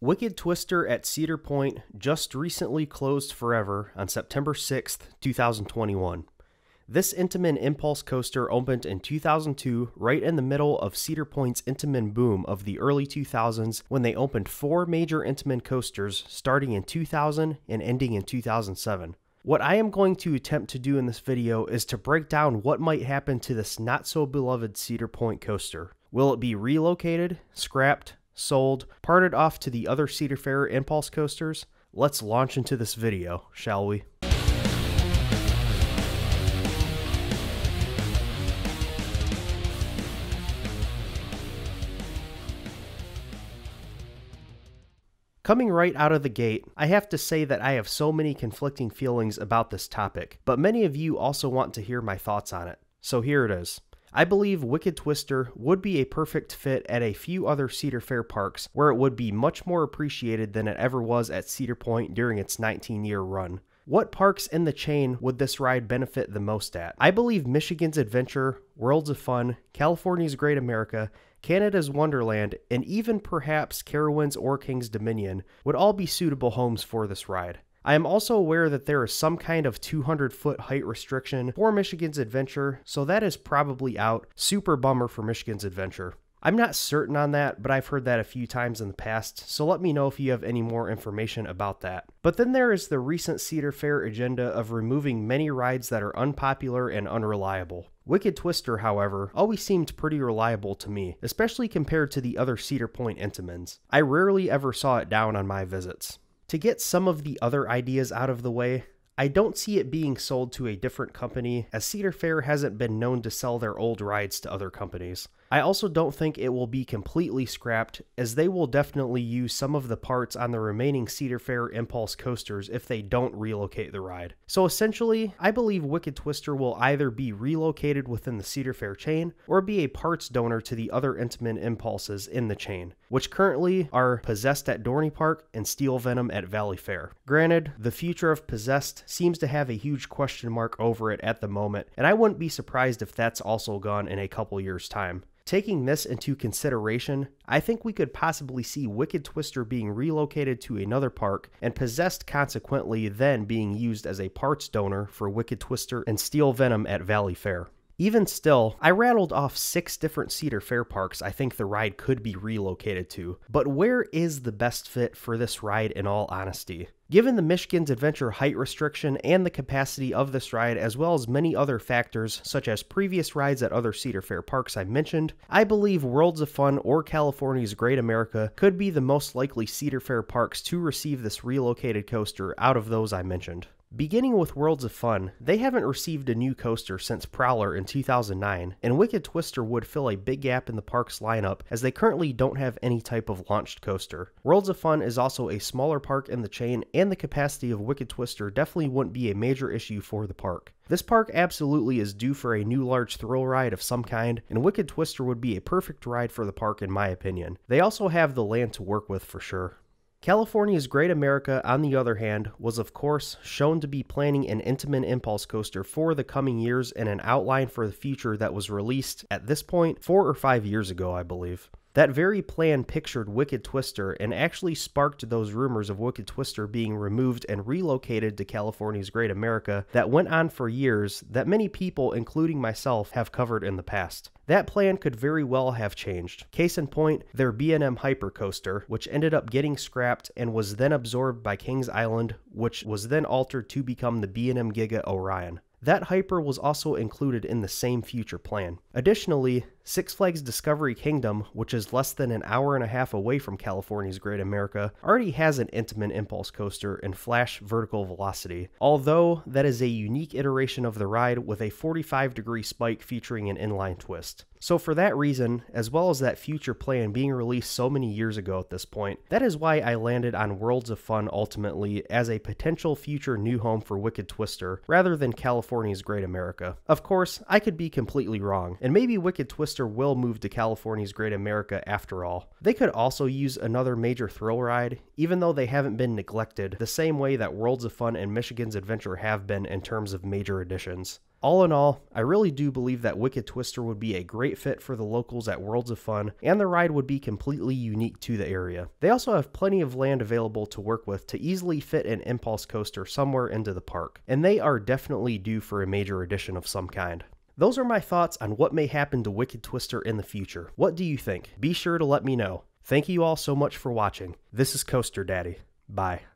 Wicked Twister at Cedar Point just recently closed forever on September 6th, 2021. This Intamin Impulse coaster opened in 2002, right in the middle of Cedar Point's Intamin boom of the early 2000s, when they opened 4 major Intamin coasters starting in 2000 and ending in 2007. What I am going to attempt to do in this video is to break down what might happen to this not-so-beloved Cedar Point coaster. Will it be relocated, scrapped, sold, parted off to the other Cedar Fair Impulse coasters? Let's launch into this video, shall we? Coming right out of the gate, I have to say that I have so many conflicting feelings about this topic, but many of you also want to hear my thoughts on it. So here it is. I believe Wicked Twister would be a perfect fit at a few other Cedar Fair parks where it would be much more appreciated than it ever was at Cedar Point during its 19-year run. What parks in the chain would this ride benefit the most at? I believe Michigan's Adventure, Worlds of Fun, California's Great America, Canada's Wonderland, and even perhaps Carowinds or King's Dominion would all be suitable homes for this ride. I am also aware that there is some kind of 200-foot height restriction for Michigan's Adventure, so that is probably out. Super bummer for Michigan's Adventure. I'm not certain on that, but I've heard that a few times in the past, so let me know if you have any more information about that. But then there is the recent Cedar Fair agenda of removing many rides that are unpopular and unreliable. Wicked Twister, however, always seemed pretty reliable to me, especially compared to the other Cedar Point Intamins. I rarely ever saw it down on my visits. To get some of the other ideas out of the way, I don't see it being sold to a different company, as Cedar Fair hasn't been known to sell their old rides to other companies. I also don't think it will be completely scrapped, as they will definitely use some of the parts on the remaining Cedar Fair Impulse coasters if they don't relocate the ride. So essentially, I believe Wicked Twister will either be relocated within the Cedar Fair chain, or be a parts donor to the other Intamin Impulses in the chain, which currently are Possessed at Dorney Park and Steel Venom at Valley Fair. Granted, the future of Possessed seems to have a huge question mark over it at the moment, and I wouldn't be surprised if that's also gone in a couple years' time. Taking this into consideration, I think we could possibly see Wicked Twister being relocated to another park, and Possessed consequently then being used as a parts donor for Wicked Twister and Steel Venom at Valley Fair. Even still, I rattled off 6 different Cedar Fair parks I think the ride could be relocated to, but where is the best fit for this ride in all honesty? Given the Michigan's Adventure height restriction and the capacity of this ride, as well as many other factors such as previous rides at other Cedar Fair parks I mentioned, I believe Worlds of Fun or California's Great America could be the most likely Cedar Fair parks to receive this relocated coaster out of those I mentioned. Beginning with Worlds of Fun, they haven't received a new coaster since Prowler in 2009, and Wicked Twister would fill a big gap in the park's lineup as they currently don't have any type of launched coaster. Worlds of Fun is also a smaller park in the chain, and the capacity of Wicked Twister definitely wouldn't be a major issue for the park. This park absolutely is due for a new large thrill ride of some kind, and Wicked Twister would be a perfect ride for the park in my opinion. They also have the land to work with for sure. California's Great America, on the other hand, was of course shown to be planning an Intamin Impulse coaster for the coming years and an outline for the future that was released at this point 4 or 5 years ago, I believe. That very plan pictured Wicked Twister and actually sparked those rumors of Wicked Twister being removed and relocated to California's Great America that went on for years that many people, including myself, have covered in the past. That plan could very well have changed. Case in point, their B&M Hyper coaster, which ended up getting scrapped and was then absorbed by Kings Island, which was then altered to become the B&M Giga Orion. That Hyper was also included in the same future plan. Additionally, Six Flags Discovery Kingdom, which is less than an hour and a half away from California's Great America, already has an Intamin Impulse coaster in Flash Vertical Velocity, although that is a unique iteration of the ride with a 45-degree spike featuring an inline twist. So for that reason, as well as that future plan being released so many years ago at this point, that is why I landed on Worlds of Fun ultimately as a potential future new home for Wicked Twister, rather than California's Great America. Of course, I could be completely wrong, and maybe Wicked Twister will move to California's Great America after all. They could also use another major thrill ride, even though they haven't been neglected the same way that Worlds of Fun and Michigan's Adventure have been in terms of major additions. All in all, I really do believe that Wicked Twister would be a great fit for the locals at Worlds of Fun, and the ride would be completely unique to the area. They also have plenty of land available to work with to easily fit an Impulse coaster somewhere into the park, and they are definitely due for a major addition of some kind. Those are my thoughts on what may happen to Wicked Twister in the future. What do you think? Be sure to let me know. Thank you all so much for watching. This is Coaster Daddy. Bye.